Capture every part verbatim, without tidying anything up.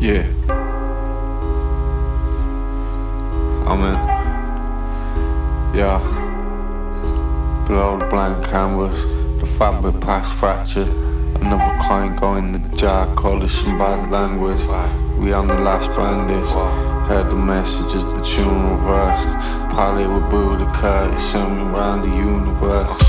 Yeah. I'm in. Yeah. Below the blank canvas, the fabric past fractured. Another coin going in the jar, call it some bad language. We on the last bandits. Heard the messages, the tune reversed. Probably with Buddha Curtis, sent me around the universe.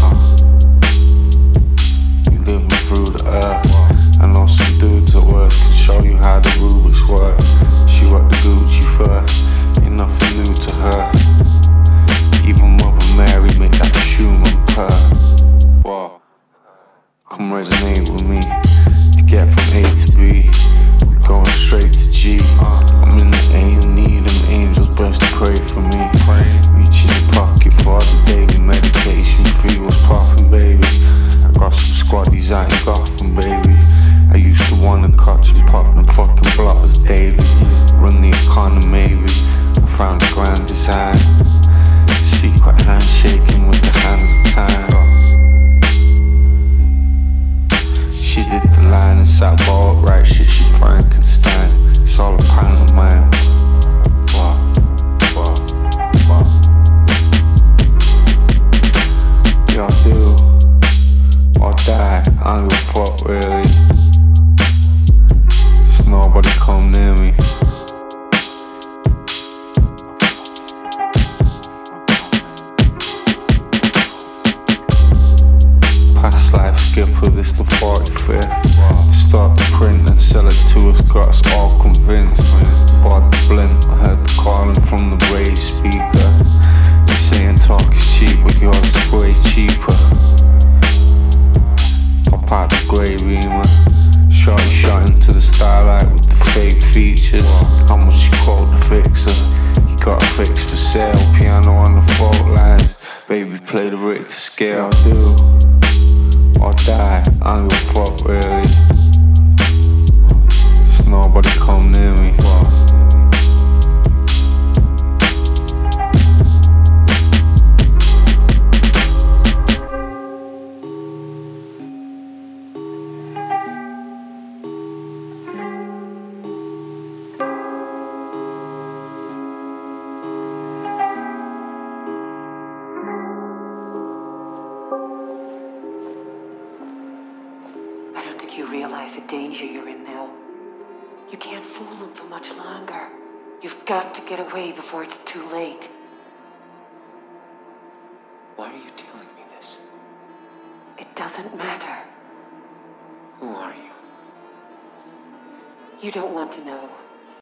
You living through the earth. I know some dudes at work can show you how the Rubik's work. She rocked the Gucci fur, ain't nothing new to her. Even Mother Mary make that human purr. Whoa. Come resonate with me. To get from A to B, we're going straight to G. I'm in the A and E, them angels best pray for me. Reach in your pocket for all the daily medication. Free was popping, baby. I got some squaddies out in Gotham, baby. I used to wanna catch and pop them fucking blockers daily. Run the economy, maybe. I found a grand design. Secret handshaking with the hands of time. She did the line and sat bolt right shit, she Frankenstein. It's all a pantomime. Wow, wow, wow. Y'all do or die, I don't give a fuck really. Just nobody come near me. Past life skipper, this the forty-fifth. Start the print and sell it to us, got us all convinced. Bought the blimp, I heard the calling from the raised speaker. They saying talk is cheap, but yours is way cheaper. Pop out the grey Reamer, shorty shot into the starlight with the fake features. How much you called the fixer? You got a fix for sale, piano on the fault lines. Baby play the Richter scale, I do or die, I don't give a fuck really. Just nobody come near me. You realize the danger you're in now. You can't fool them for much longer. You've got to get away before it's too late. Why are you telling me this? It doesn't matter. Who are you? You don't want to know.